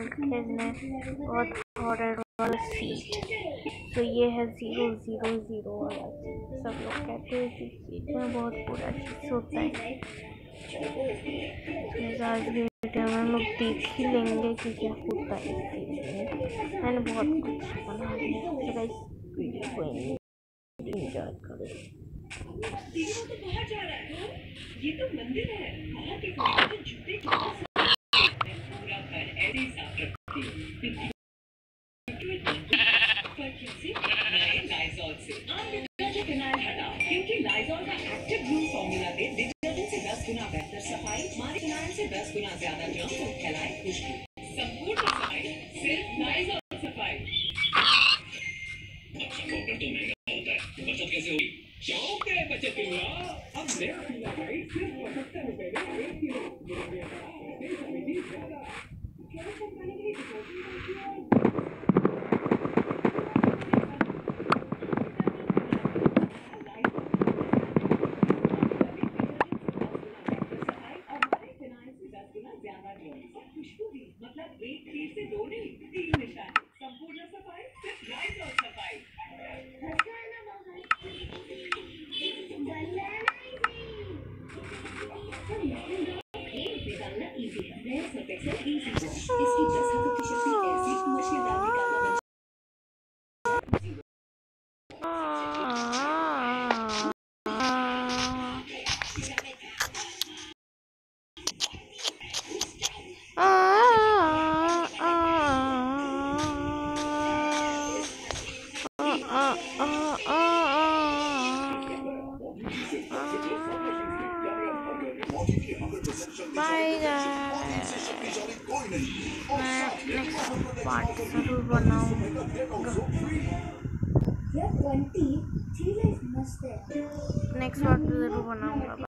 खरीदना है, बहुत हॉरर वाला सीट। तो ये है 000 वाला सीट। सब लोग कहते हैं कि सीट में बहुत बुरा चीज़ होता है। आज वीडियो में हम लोग देख ही लेंगे कि क्या होता है इस चीज़ में। मैंने बहुत कुछ बना लिया, तो गाइस वीडियो को एंजॉय करो। ये तो मंदिर है, बाहर के कोने में जूते पूरा घर ऐसे ही साफ रखती हूं। नए लाइज़ॉल से आप डिटर्जेंट फिनाइल हटाओ, क्योंकि लाइज़ॉल का एक्टिव ब्लू फॉर्मूला से डिटर्जेंट से 10 गुना बेहतर सफाई, हमारे फिनाइल से 10 गुना ज्यादा जर्म्स और फैलाए खुशबू। संपूर्ण सफाई सिर्फ लाइज़ॉल सफाई। पाउडर तो महंगा होता है, बचत कैसे होगी? शौक है बचत हुआ। अब नया पीला वाइट सिर्फ 75 रुपए में 1 किलो। मतलब एक तीर से दो नहीं, 3 निशान। संपूर्ण सफाई सिर्फ लाइज़ॉल सफाई। इसकी 10 हफ्ते की शक्ति ऐसी मशीनदार निकालना बाय गाइस, मैं नेक्स्ट पार्ट जरूर बनाऊंगा। नेक्स्ट पार्ट जरूर बनाऊंगा।